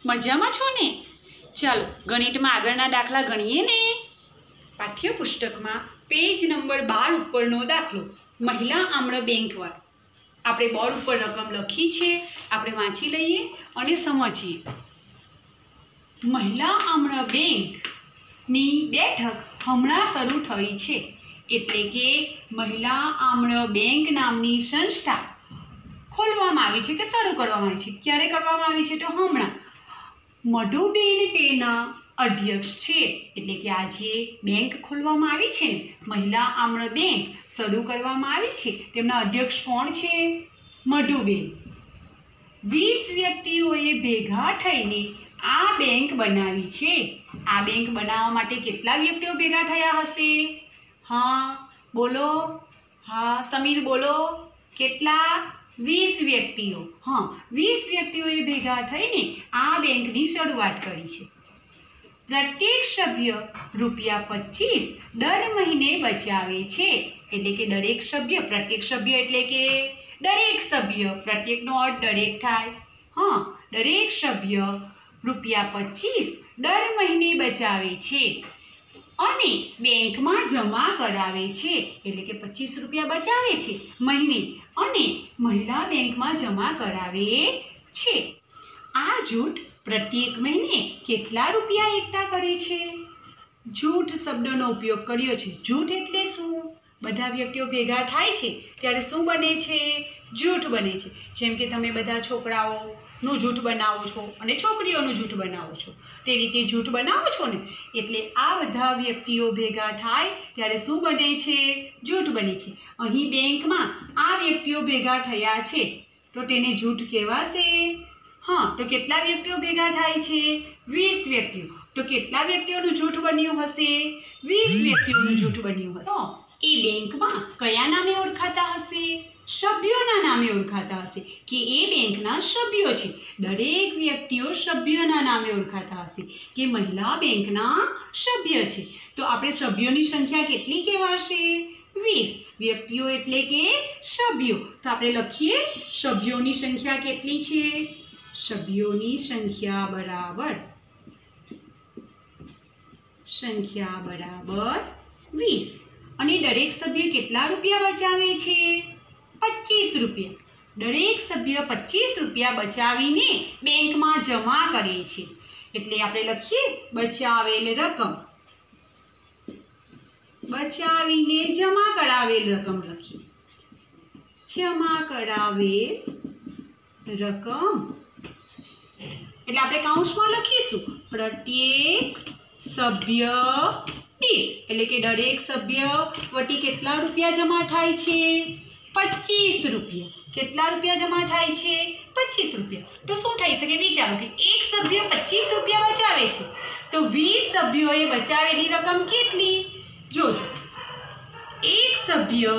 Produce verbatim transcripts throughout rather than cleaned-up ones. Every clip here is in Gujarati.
મજામાં છો ને? ચાલો ગણિતમાં આગળના દાખલા ગણીએ ને. પાઠ્યપુસ્તકમાં પેજ નંબર બાર ઉપરનો દાખલો મહિલા આમળ બેંકવાળો. આપણે બોર્ડ ઉપર રકમ લખી છે, આપણે વાંચી લઈએ અને સમજીએ. મહિલા આમળ બેંકની બેઠક હમણાં શરૂ થઈ છે, એટલે કે મહિલા આમળ બેંક નામની સંસ્થા ખોલવામાં આવી છે કે શરૂ કરવામાં આવી છે. ક્યારે કરવામાં આવી છે? તો હમણાં. મધુબેન તેના અધ્યક્ષ છે, એટલે કે આજે બેંક ખોલવામાં આવી છે ને, મહિલા આમળ બેંક શરૂ કરવામાં આવી છે, તેમના અધ્યક્ષ કોણ છે? મધુબેન. વીસ વ્યક્તિઓએ ભેગા થઈને આ બેંક બનાવી છે. આ બેંક બનાવવા માટે કેટલા વ્યક્તિઓ ભેગા થયા હશે? હા બોલો. હા સમીર બોલો. કેટલા? વીસ વ્યક્તિઓ. હા વીસ વ્યક્તિઓએ ભેગા થઈને આ બેંકની શરૂઆત કરી છે. પ્રત્યેક સભ્ય રૂપિયા પચીસ દર મહિને બચાવે છે, એટલે કે દરેક સભ્ય, પ્રત્યેક સભ્ય એટલે કે દરેક સભ્ય, પ્રત્યેકનો અર્થ દરેક થાય. હા દરેક સભ્ય રૂપિયા પચીસ દર મહિને બચાવે છે અને બેંકમાં જમા કરાવે છે, એટલે કે પચીસ રૂપિયા બચાવે છે મહિને અને મહિલા બેંકમાં જમા કરાવે છે. આ જૂથ પ્રત્યેક મહિને કેટલા રૂપિયા એકઠા કરે છે? જૂથ શબ્દનો ઉપયોગ કર્યો છે. જૂથ એટલે શું? બધા વ્યક્તિઓ ભેગા થાય છે ત્યારે શું બને છે? જૂથ બને છે. જેમ કે તમે બધા છોકરાઓનું જૂથ બનાવો છો અને છોકરીઓનું જૂથ બનાવો છો, તે રીતે જૂથ બનાવો છો ને, એટલે આ બધા વ્યક્તિઓ ભેગા થાય ત્યારે શું બને છે? જૂથ બને છે. અહીં બેંકમાં આ વ્યક્તિઓ ભેગા થયા છે તો તેને જૂથ કહેવાશે. હા તો કેટલા વ્યક્તિઓ ભેગા થાય છે? વીસ વ્યક્તિઓ. તો કેટલા વ્યક્તિઓનું જૂથ બન્યું હશે? વીસ વ્યક્તિઓનું જૂથ બન્યું હશે. એ બેંકમાં કયા નામે ઓળખાતા હશે? સભ્યોના નામે ઓળખાતા હશે, કે એ બેંકના સભ્યો છે. દરેક વ્યક્તિઓ સભ્યના નામે ઓળખાતા હશે, કે મહિલા બેંકના સભ્ય છે. તો આપણે સભ્યોની સંખ્યા કેટલી કહેવાશે? વીસ. વ્યક્તિઓ એટલે કે સભ્યો. તો આપણે લખીએ સભ્યોની સંખ્યા કેટલી છે? સભ્યોની સંખ્યા બરાબર સંખ્યા બરાબર વીસ. અને દરેક સભ્ય કેટલા રૂપિયા બચાવે છે? પચીસ રૂપિયા. દરેક સભ્ય પચીસ રૂપિયા બચાવીને બેંકમાં જમા કરે છે, એટલે આપણે લખીએ બચાવેલ રકમ. બચાવીને જમા કરાવેલ રકમ લખીએ. જમા કરાવેલ રકમ એટલે આપણે કૌંસમાં લખીશું પ્રત્યેક સભ્ય દીઠ, એટલે કે દરેક સભ્ય વટી કેટલા રૂપિયા જમા થાય છે? પચીસ રૂપિયા. કેટલા રૂપિયા જમા થાય છે? પચીસ રૂપિયા. તો શું થઈ શકે? વિચારો કે એક સભ્ય પચીસ રૂપિયા બચાવે છે, તો વીસ સભ્યોએ બચાવેલી રકમ કેટલી? જોજો, એક સભ્ય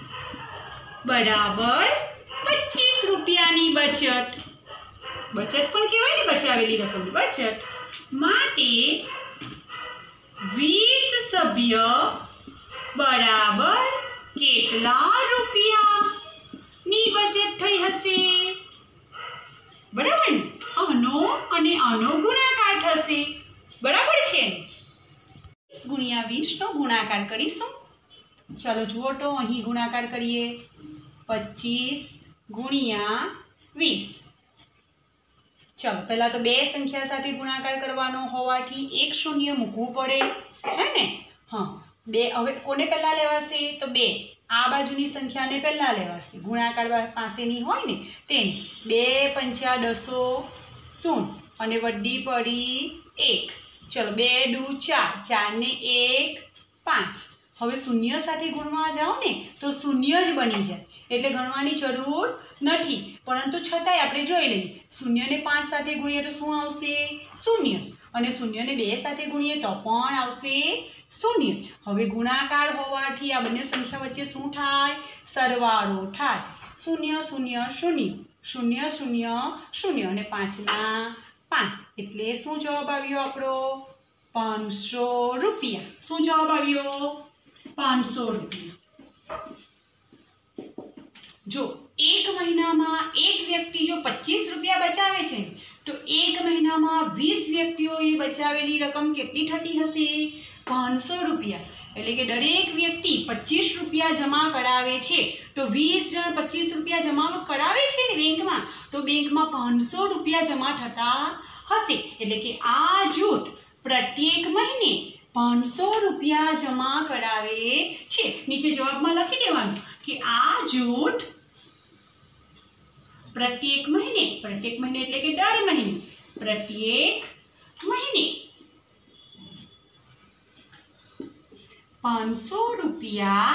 બરાબર પચીસ રૂપિયાની બચત. બચત પણ કહેવાય ને બચાવેલી રકમની બચત. માટે વીસ સભ્ય બરાબર કેટલા રૂપિયાની બચત થઈ હશે? બરાબર ને? આનો અને આનો ગુણાકાર થશે. બરાબર છે ને? વીસ ગુણ્યા વીસ નો ગુણાકાર કરીશું. ચાલો જુઓ તો અહીં ગુણાકાર કરીએ. પચીસ ગુણ્યા વીસ. ચાલો પહેલાં તો બે સંખ્યા સાથે ગુણાકાર કરવાનો હોવાથી એક શૂન્ય મૂકવું પડે, હે ને? હા બે. હવે કોને પહેલાં લેવાશે? તો બે. આ બાજુની સંખ્યાને પહેલાં લેવાશે, ગુણાકાર પાસેની હોય ને તેને. બે પંચા દસો શૂન્ય અને વડી પડી એક. ચલો બે દુ ચાર, ચાર ને એક પાંચ. હવે શૂન્ય સાથે ગુણવા જાઓ ને તો શૂન્ય જ બની જાય, એટલે ગણવાની જરૂર નથી. પરંતુ છતાંય આપણે જોઈ લઈએ, શૂન્યને પાંચ સાથે ગુણીએ તો શું આવશે? શૂન્ય. અને શૂન્યને બે સાથે ગુણીએ તો પણ આવશે શૂન્ય. હવે ગુણાકાર હોવાથી આ બંને સંખ્યા વચ્ચે શું થાય? સરવાળો થાય. શૂન્ય શૂન્ય શૂન્ય, શૂન્ય શૂન્ય શૂન્ય અને પાંચના પાંચ. એટલે શું જવાબ આવ્યો આપણો? પાંચસો રૂપિયા. શું જવાબ આવ્યો? પાંચસો રૂપિયા. જો એક મહિનામાં એક વ્યક્તિ જો પચીસ રૂપિયા બચાવે છે તો એક મહિના મહિનામાં વીસ વ્યક્તિઓએ બચાવેલી રકમ કેટલી થતી હશે? પાંચસો રૂપિયા. એટલે કે દરેક વ્યક્તિ પચીસ રૂપિયા જમા કરાવે છે, તો વીસ જણ પચીસ રૂપિયા જમા કરાવે છે ને બેંકમાં, તો બેંકમાં પાંચસો રૂપિયા જમા થતા હશે. એટલે કે આ જૂથ પ્રત્યેક મહિને પાંચસો રૂપિયા જમા કરાવે છે. નીચે જવાબમાં લખી દેવાનું કે આ જૂથ પ્રત્યેક મહિને, પ્રત્યેક મહિને એટલે કે દર મહિને, પ્રત્યેક મહિને પાંચસો રૂપિયા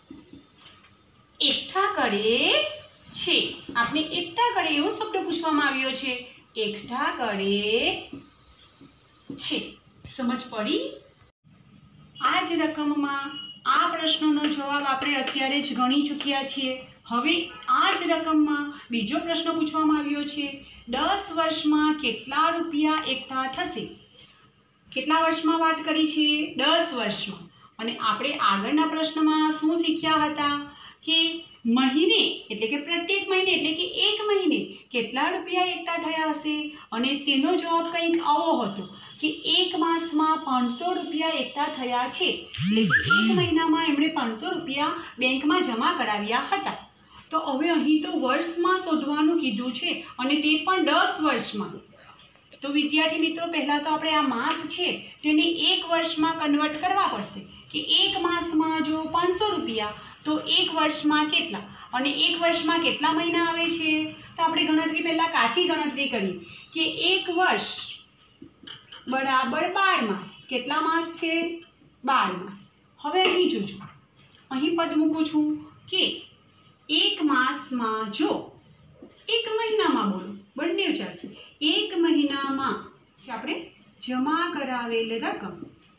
એકઠા કરે છે. આપણે એકઠા કરે એવો શબ્દ પૂછવામાં આવ્યો છે. એકઠા કરે છે. સમજ પડી? આ જ રકમમાં આ પ્રશ્નનો જવાબ આપણે અત્યારે જ ગણી ચૂક્યા છીએ. હવે આ જ રકમમાં બીજો પ્રશ્ન પૂછવામાં આવ્યો છે. દસ વર્ષમાં કેટલા રૂપિયા એકઠા થશે? કેટલા વર્ષમાં વાત કરી છે? દસ વર્ષમાં. અને આપણે આગળના પ્રશ્નમાં શું શીખ્યા હતા કે મહિને એટલે કે પ્રત્યેક મહિને એટલે કે એક મહિને કેટલા રૂપિયા એકઠા થયા હશે? અને તેનો જવાબ કંઈક આવો હતો કે એક માસમાં પાંચસો રૂપિયા એકઠા થયા છે. એટલે કે એક મહિનામાં એમણે પાંચસો રૂપિયા બેંકમાં જમા કરાવ્યા હતા. તો હવે અહીં તો વર્ષમાં શોધવાનું કીધું છે અને તે પણ દસ વર્ષમાં. તો વિદ્યાર્થી મિત્રો, પહેલાં તો આપણે આ માસ છે તેને એક વર્ષમાં કન્વર્ટ કરવા પડશે કે એક માસમાં જો પાંચસો રૂપિયા તો એક વર્ષમાં કેટલા, અને એક વર્ષમાં કેટલા મહિના આવે છે? તો આપણે ગણતરી પહેલાં કાચી ગણતરી કરીએ કે એક વર્ષ બરાબર બાર માસ. કેટલા માસ છે? બાર માસ. હવે અહીં જોજો, અહીં પદ મૂકું છું કે એક માસમાં જો એક મહિનામાં, બોલો બંને ચાલશે, એક મહિનામાં આપણે જમા કરાવેલ રકમ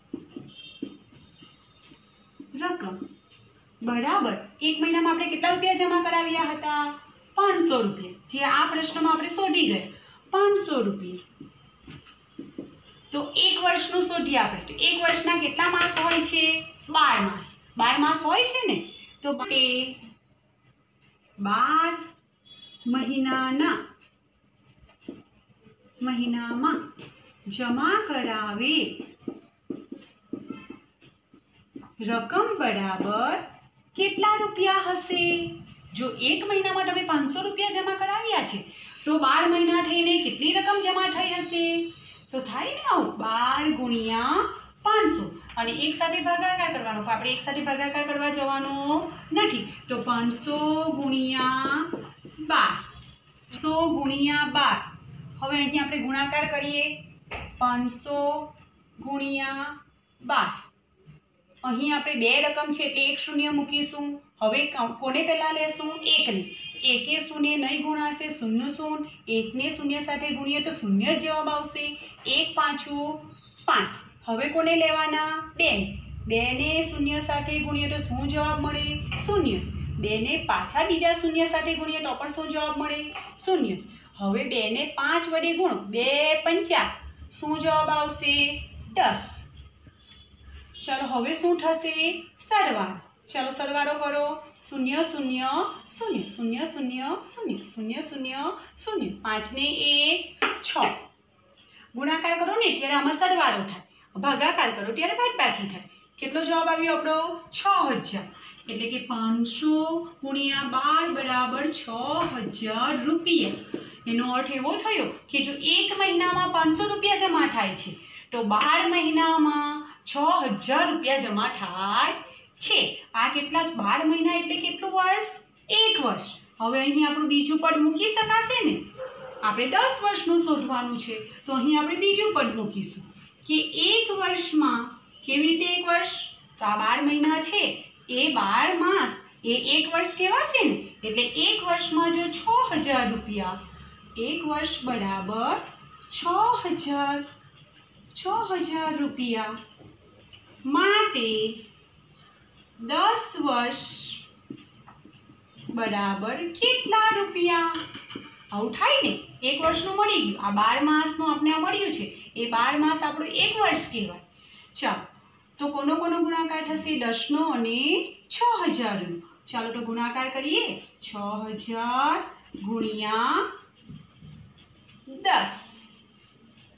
રકમ બરાબર એક મહિનામાં આપણે કેટલા રૂપિયા જમા કરાવ્યા હતા? પાંચસો રૂપિયા. જે આ પ્રશ્નમાં આપણે શોધી ગયા પાંચસો રૂપિયા. તો એક વર્ષનું શોધીએ આપણે. તો એક વર્ષના કેટલા માસ હોય છે? બાર માસ. બાર માસ હોય છે ને, તો તે બાર મહિનાના મહિનામાં જમા કરાવે રકમ બરાબર કેટલા રૂપિયા હશે? જો એક મહિનામાં તમે પાંચસો રૂપિયા જમા કરાવ્યા છે તો બાર મહિના થઈને કેટલી રકમ જમા થઈ હશે? તો થાય ને આવું, બાર ગુણ્યા પાંચસો. અને એક સાથે ભાગાકાર કરવાનો. આપણે એક સાથે ભાગાકાર કરવા જવાનો નથી. તો પાંચસો ગુણ્યા બાર, સો ગુણ્યા બાર. હવે અહીં આપણે ગુણાકાર કરીએ. પાંચસો ગુણ્યા બાર. અહીં આપણે બે રકમ છે એટલે એક શૂન્ય મૂકીશું. હવે કોને પહેલાં લેશું? એકને. એકે શૂન્ય નહીં ગુણાશે, શૂન્ય શૂન્ય. એકને શૂન્ય સાથે ગુણીએ તો શૂન્ય જ જવાબ આવશે. એક પાછું પાંચ. હવે કોને લેવાના? બે. બેને શૂન્ય સાથે ગુણીએ તો શું જવાબ મળે? શૂન્ય. બેને પાછા બીજા શૂન્ય સાથે ગુણીએ તો પણ શું જવાબ મળે? શૂન્ય. હવે બેને પાંચ વડે ગુણો. બે પંચા શું જવાબ આવશે? દસ. ચાલો હવે શું થશે? સરવાળો. ચાલો સરવાળો કરો. શૂન્ય શૂન્ય શૂન્ય શૂન્ય શૂન્ય શૂન્ય શૂન્ય શૂન્ય શૂન્ય. પાંચને એક છ. ગુણાકાર કરો ને ત્યારે આમાં સરવાળો થાય, ભાગાકાર કરો ત્યારે બાદબાકી થાય. કેટલો જવાબ આવ્યો આપણો? છ હજાર. એટલે કે પાંચસો ગુણ્યા બાર બરાબર છ હજાર રૂપિયા. એનો અર્થ એવો થયો કે જો એક મહિનામાં પાંચસો રૂપિયા જમા થાય છે તો બાર મહિનામાં છ હજાર રૂપિયા જમા થાય છે. આ કેટલા? બાર મહિના એટલે કેટલું વર્ષ? એક વર્ષ. હવે અહીં આપણું બીજું પદ મૂકી શકાશે ને? આપણે દસ વર્ષનું શોધવાનું છે તો અહીં આપણે બીજું પદ મૂકીશું કે એક વર્ષમાં. કેવી રીતે એક વર્ષ? તો આ બાર મહિના છે એ બાર માસ એ એક વર્ષ કહેવાશે ને. એટલે એક વર્ષમાં જો છ હજાર રૂપિયા, એક વર્ષ બરાબર છ હજાર છ હજાર રૂપિયા માટે દસ વર્ષ બરાબર કેટલા રૂપિયા? આવું થાય ને. એક વર્ષનું મળી ગયું. આ બાર માસનું આપણે આ મળ્યું છે એ બાર માસ આપણું એક વર્ષ કહેવાય. ચાલો તો કોનો કોનો ગુણાકાર થશે? દસનો અને છ હજારનો. ચાલો તો ગુણાકાર કરીએ. છ હજાર ગુણ્યા દસ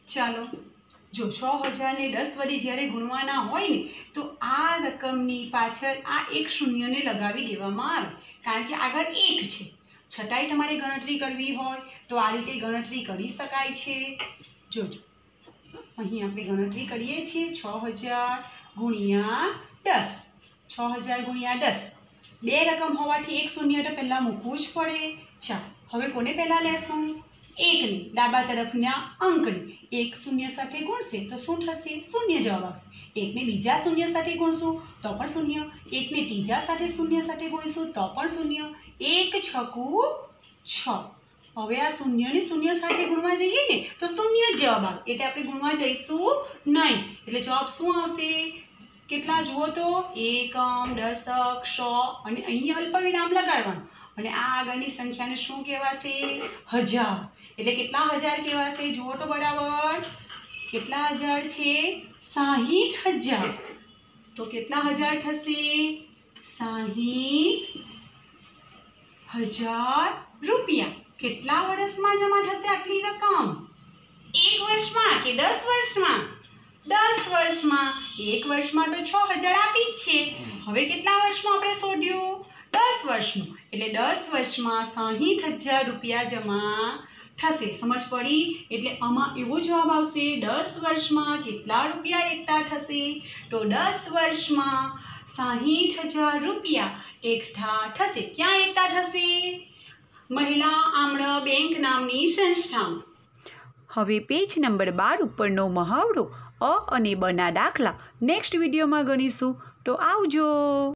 ચાલો જો છ હજાર ને દસ વડે જ્યારે ગુણવાના હોય ને તો આ રકમની પાછળ આ એક શૂન્યને લગાવી દેવામાં આવે, કારણ કે આગળ એક છે. છતાંય તમારે ગણતરી કરવી હોય તો આ રીતે ગણતરી કરી શકાય છે. જોજો અહીં આપણે ગણતરી કરીએ છીએ છ હજાર ગુણ્યા દસ. છ હજાર ગુણ્યા દસ બે રકમ હોવાથી એક શૂન્ય તો પહેલાં મૂકવું જ પડે. ચાલો હવે કોને પહેલાં લેશું? એકને, ડાબા તરફના અંકને. એક શૂન્ય સાથે ગુણશે તો શું થશે? શૂન્ય જવાબ આવશે. એકને બીજા શૂન્ય સાથે ગુણશું તો પણ શૂન્ય, એકને ત્રીજા સાથે શૂન્ય સાથે ગુણીશું તો પણ શૂન્ય. એક છકુ છ. હવે આ શૂન્યને શૂન્ય સાથે ગુણવા જઈએ ને તો શૂન્ય જ જવાબ આવે, એટલે આપણે ગુણવા જઈશું નહીં. એટલે જવાબ શું આવશે? કેટલા જુઓ તો એકમ, દશક, સો અને અહીં અલ્પવિરામ લગાડવાનું. અને આ આગળની સંખ્યાને શું કહેવાશે? હજાર. એટલે કેટલા હજાર કહેવાશે? જુઓ તો બરાબર. કેટલા હજાર છે? સાહીઠ હજાર. તો કેટલા હજાર થશે? સાહીઠ હજાર રૂપિયા. કેટલા વર્ષમાં જમા થશે આટલી રકમ? એક વર્ષમાં કે દસ વર્ષમાં? દસ વર્ષમાં. એક વર્ષમાં તો છ હજાર આપી જ છે. હવે કેટલા વર્ષમાં આપણે શોધ્યું? દસ વર્ષમાં. એટલે દસ વર્ષમાં સાહીઠ હજાર રૂપિયા જમા થશે. સમજ પડી? એટલે આમાં એવો જવાબ આવશે દસ વર્ષમાં કેટલા રૂપિયા એકઠા થશે? તો દસ વર્ષમાં સાહીઠ હજાર રૂપિયા એકઠા થશે. ક્યાં એકઠા થશે? મહિલા આમળ બેંક નામની સંસ્થામાં. હવે પેજ નંબર બાર ઉપરનો મહાવરો અ અને બ ના દાખલા નેક્સ્ટ વિડીયોમાં ગણીશું. તો આવજો.